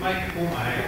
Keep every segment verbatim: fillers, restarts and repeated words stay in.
Majke kuma, ej.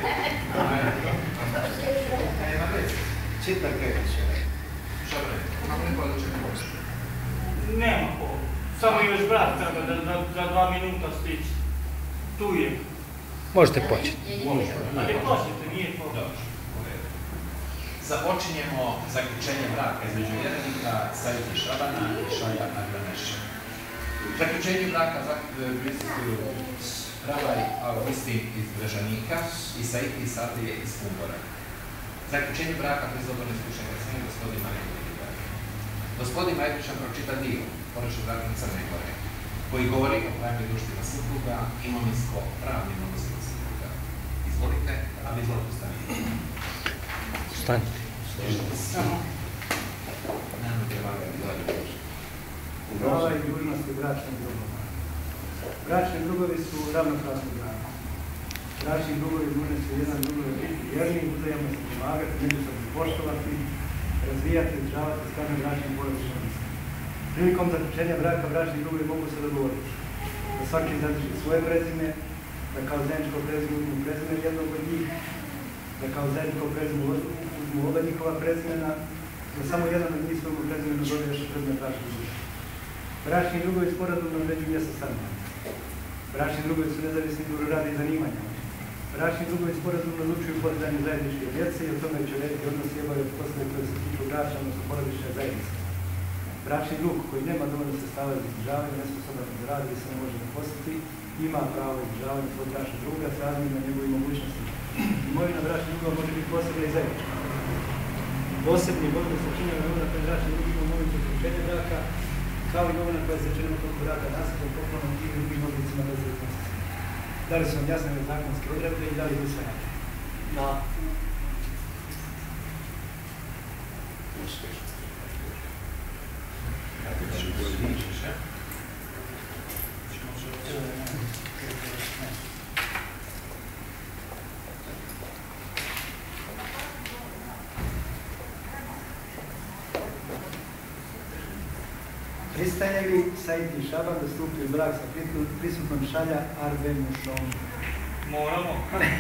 Ej, ma već. Čitak je više. Šta bre? Kako ne bolje čekaj posto? Nema ko. Samo još brat treba da za dva minuta stići. Tu je. Možete početi. Ali počete, nije to. Dobro. Započinjemo zaključenje braka između vjernika Saidi Šabana i Šaja Aglaneša. Zaključenju braka prisustvuju Ravaj Augustin iz Brežanika i Saidi Satije iz Kumbora. Zaključenju braka prizvodno iskušenja svim gospodin Majkovića. Gospodin Majkovića pročita dio Porečnog zakona Crne Gore, koji govori o pravnim društvima supruga, imovinsko-pravnim odnosima supruga. Izvolite, a vi izvolite stanite. Stanite. Prava i dužnosti bračnih drugova. Bračni drugovi su ravnopravni braka. Bračni drugovi dužni su jedan drugove biti vjerni, uzajamno se pomagati, međusobno poštovati, razvijati, održavati skladno bračnim porodičnim. Prilikom zaključenja braka bračni drugovi mogu se dogovoriti da svaki zadrži svoje prezime, da kao zajedničko prezime uzmu prezime jednog od njih, da kao zajedničko prezime uzmu oba njihova prezimena, da samo jedan od njih svojom prezimenu zove još prezime bračnih drugova. Bračni drugovi sporazumno određuju mjesto stanovanja. Bračni drugovi su nezavisni od rada i zanimanja. Bračni drugovi sporazumno odlučuju podizanje zajedničke djece i o tome će urediti odnosi i obavljati poslove koje se tiču brača, odnosno porodične zajednice. Bračni drug koji nema dovoljno sredstava za izdržavanje, nesposoban za rad i se ne može zaposliti, ima pravo izdržavanja svog bračnog druga s razmjerom na njegovim mogućnostima. Imovina bračnih drugova može biti posebna i zajednička. Posebni imovina se čini imovina koja je bračni drug ima imovinu zaključenja braka, kao i imovina koja se čini tokom braka nasljedom, poklon i drugim oblicima bezrednosti. Da li su vam jasne zakonske odredbe i da li usvajate? Da. Pristaje li Saidi Šaban da stupi u brak sa prisutnom Šalja Arvemušom? Moramo.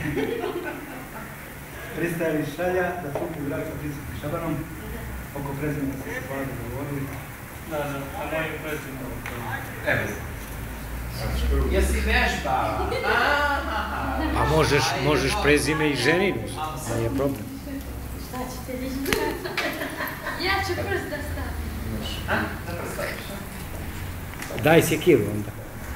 Pristaje li Šalja da stupi u brak sa prisutnim Šabanom? Oko prezimena ste se hvala dogovorili. Da, da, a moje prezimeno. Evo. Jesi vežba? A možeš, možeš prezime i ženinu, nije problem. Šta ćete vi? Ja ću prst da stavim. A? Da prst staviš? Daj sjekiru onda.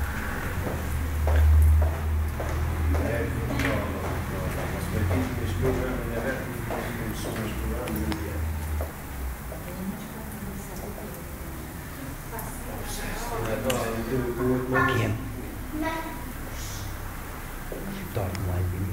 Again. Don't mind me.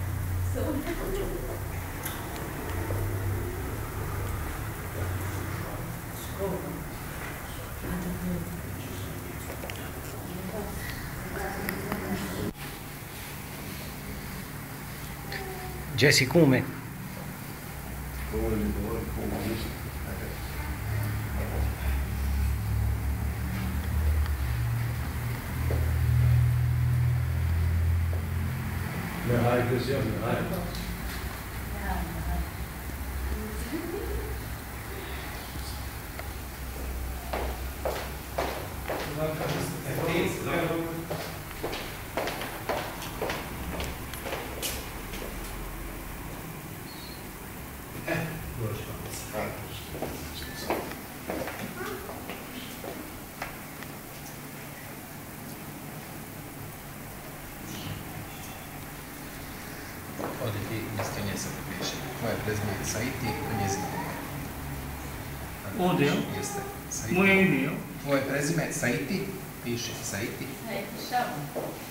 Jesse kume. Ovdje ti mjesto nje se piše. Moje prezime je Saiti, a njezino ime. Ovdje, jel? Jeste. Saiti. Moje ime, jel? Moje prezime je Saiti, piše Saiti. Saidi Šaban.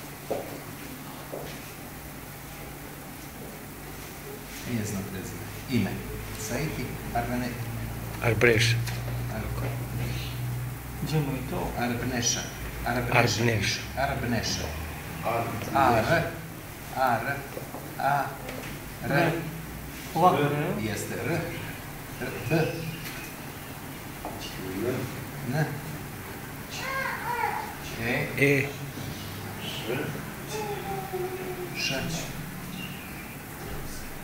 Njezino prezime. Ime. Saiti Arvane... Arbreš. Arko. Gdje mu je to? Arbneša. Arbneša. Arbneša. Ar. Ar. A. R. Ovako, jel? Jeste. R. R. B. N. E. E. Š.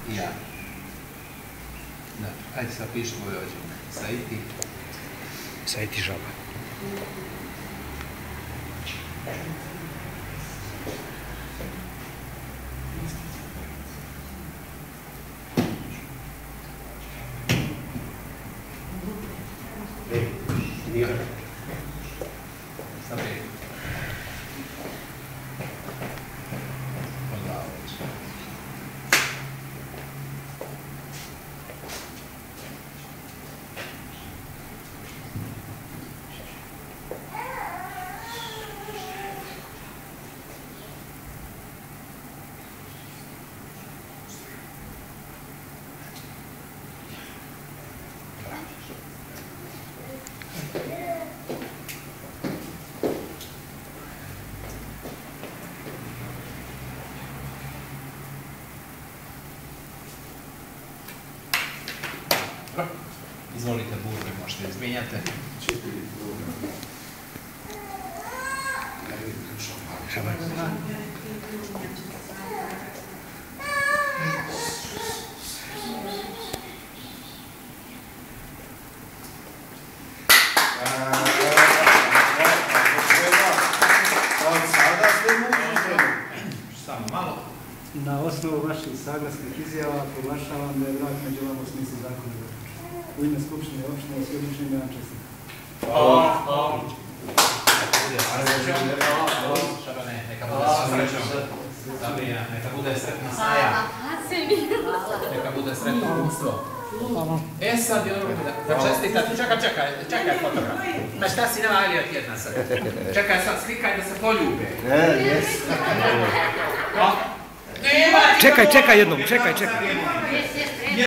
i ja. Da, ajde sad pišemo ovaj ovdje. Saiti. Saiti žaba. Sabi. Izvolite, burbe, možete izmijenjati. Samo malo. Na osnovu vaših saglasnih izjava proglašavam da je brak među vama u smislu zakona. U ime Skupštine opštine svjedočim da vam čestitam. Šabane, neka bude srećom. Sabrina, neka bude sretna snaja. Neka bude sretno umstvo. E sad je ono da čestitati. Čekaj, čekaj, čekaj fotograf. Ma šta si navalio tjedna sad? Čekaj sad, slikaj da se poljube. Čekaj, čekaj jednom, čekaj, čekaj.